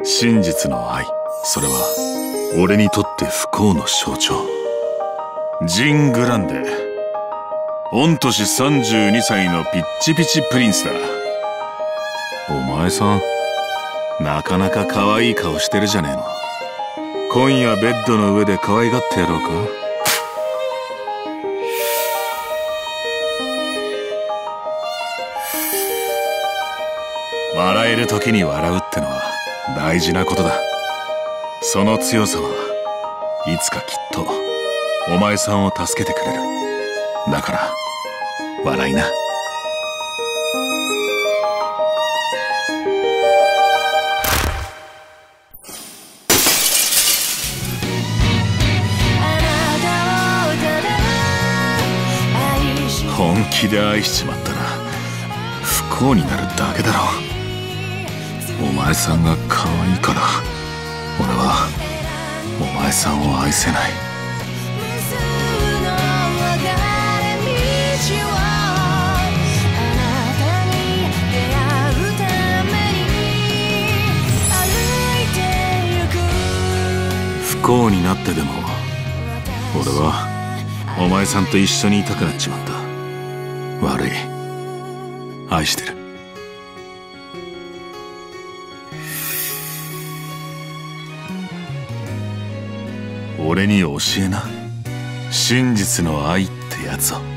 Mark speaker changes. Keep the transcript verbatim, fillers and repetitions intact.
Speaker 1: 真実の愛、それは俺にとって不幸の象徴。ジン・グランデ、御年さんじゅうにさいのピッチピチプリンスだ。お前さん、なかなか可愛い顔してるじゃねえの。今夜ベッドの上で可愛がってやろうか。笑える時に笑うってのは大事なことだ。その強さはいつかきっとお前さんを助けてくれる。だから笑いな。本気で愛しちまったら不幸になるだけだろ。お前さんが可愛いから俺はお前さんを愛せない。不幸になってでも俺はお前さんと一緒にいたくなっちまった。悪い。愛してる。俺に教えな。真実の愛ってやつを。